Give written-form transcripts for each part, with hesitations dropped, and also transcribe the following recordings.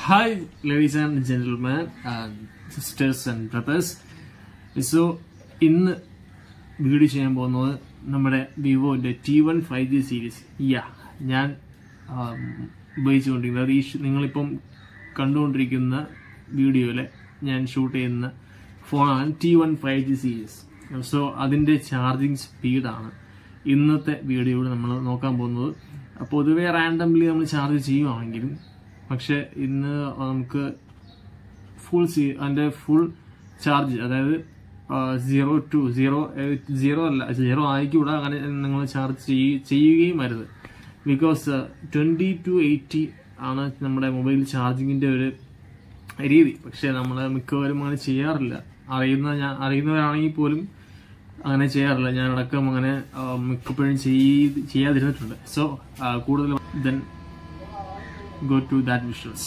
Hi, ladies and gentlemen, and sisters and brothers. So, in video channel, നമ്മുടെ വിവോന്റെ T1 5G series ഞാൻ ഉപയോഗിച്ചുകൊണ്ടിരിക്കുന്നത് അത് നിങ്ങളിപ്പം കണ്ടുകൊണ്ടിരിക്കുന്ന വീഡിയോയിൽ ഞാൻ ഷൂട്ട് ചെയ്യുന്ന ഫോണാണ് T1 5G സീരീസ്. സോ അതിൻ്റെ ചാർജിങ് സ്പീഡാണ് ഇന്നത്തെ വീഡിയോയിൽ നമ്മൾ നോക്കാൻ പോകുന്നത്. പൊതുവെ റാൻഡംലി നമ്മൾ ചാർജ് ചെയ്യുവാണെങ്കിലും പക്ഷെ ഇന്ന് നമുക്ക് അതിൻ്റെ ഫുൾ ചാർജ്, അതായത് 0 to 0 അല്ല, 0 ആയിക്കൂടാ, അങ്ങനെ നിങ്ങൾ ചാർജ് ചെയ്യുകയും അരുത്. ബിക്കോസ് 20 to 80 ആണ് നമ്മുടെ മൊബൈൽ ചാർജിങ്ങിൻ്റെ ഒരു രീതി. പക്ഷെ നമ്മൾ മിക്കവരും അങ്ങനെ ചെയ്യാറില്ല. അറിയുന്നവരാണെങ്കിൽ പോലും അങ്ങനെ ചെയ്യാറില്ല. ഞാൻ അടക്കം അങ്ങനെ മിക്കപ്പോഴും ചെയ്യാതിരുന്നിട്ടുണ്ട്. സോ കൂടുതൽ then go to that visuals.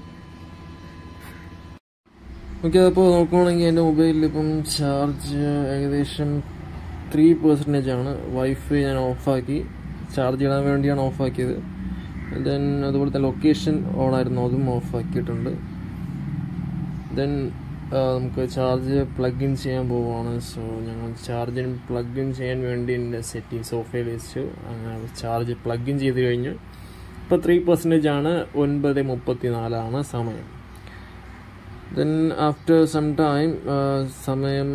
Okay, അപ്പോൾ നോക്കുകയാണെങ്കിൽ എൻ്റെ മൊബൈലിൽ ഇപ്പം ചാർജ് ഏകദേശം 3% ആണ്. വൈഫൈ ഞാൻ ഓഫാക്കി, ചാർജ് ഇടാൻ വേണ്ടിയാണ് ഓഫാക്കിയത്. ദെൻ അതുപോലെ തന്നെ ലൊക്കേഷൻ ഓണായിരുന്നു, അതും ഓഫാക്കിയിട്ടുണ്ട്. ദെൻ നമുക്ക് ചാർജ് പ്ലഗ് ഇൻ ചെയ്യാൻ പോവുകയാണ്. സോ ഞങ്ങൾ ചാർജിന് പ്ലഗ് ഇൻ ചെയ്യാൻ വേണ്ടി എൻ്റെ സെറ്റിങ്സ് ഓഫിൽ വെച്ചു. അങ്ങനെ ചാർജ് പ്ലഗ് ഇൻ ചെയ്ത് കഴിഞ്ഞു. ഇപ്പോൾ 3% ആണ്. 9:34 സമയം. ദെൻ ആഫ്റ്റർ സം ടൈം സമയം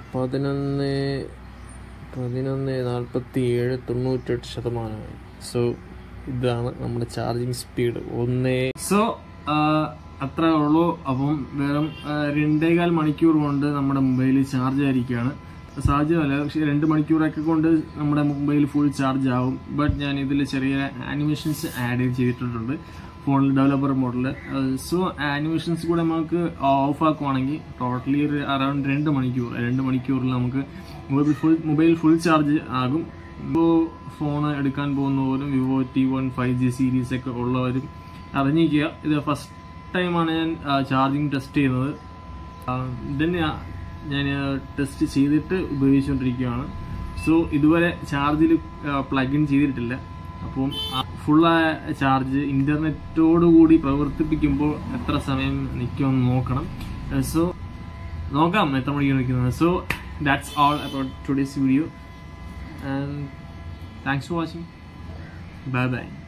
11:47, 98%. സോ ഇതാണ് നമ്മുടെ ചാർജിങ് സ്പീഡ്. സോ അത്രേ ഉള്ളൂ. അപ്പം വെറും 2.25 മണിക്കൂർ കൊണ്ട് നമ്മുടെ മൊബൈൽ ചാർജ് ആയിരിക്കുകയാണ്. സാധ്യമല്ല, പക്ഷേ 2 മണിക്കൂറൊക്കെ കൊണ്ട് നമ്മുടെ മൊബൈൽ ഫുൾ ചാർജ് ആവും. ബട്ട് ഞാൻ ഇതിൽ ചെറിയ ആനിമേഷൻസ് ആഡ് ചെയ്തിട്ടുണ്ട് ഫോണിൽ, ഡെവലപ്പർ മോഡിൽ. സോ ആനിമേഷൻസ് കൂടെ നമുക്ക് ഓഫ് ആക്കുവാണെങ്കിൽ ടോട്ടലി ഒരു അറൌണ്ട് 2 മണിക്കൂറിൽ നമുക്ക് മൊബൈൽ ഫുൾ ചാർജ് ആകും. ഇപ്പോൾ ഫോൺ എടുക്കാൻ പോകുന്നവരും വിവോ T1 5G സീരീസ് ഒക്കെ ഉള്ളവരും അറിഞ്ഞിരിക്കുക, ഇത് ഫസ്റ്റ് ടൈമാണ് ഞാൻ ചാർജിങ് ടെസ്റ്റ് ചെയ്യുന്നത്. ദെൻ ഞാൻ ടെസ്റ്റ് ചെയ്തിട്ട് ഉപയോഗിച്ചുകൊണ്ടിരിക്കുകയാണ്. സോ ഇതുവരെ ചാർജിൽ പ്ലഗ് ഇൻ ചെയ്തിട്ടില്ല. അപ്പം ഫുള്ളായ ചാർജ് ഇന്റർനെറ്റോടുകൂടി പ്രവർത്തിപ്പിക്കുമ്പോൾ എത്ര സമയം നിൽക്കുമെന്ന് നോക്കണം. സോ നോക്കാം എത്ര മണിക്ക് നിൽക്കുന്നത്. So that's all about today's video and thanks for watching. Bye by.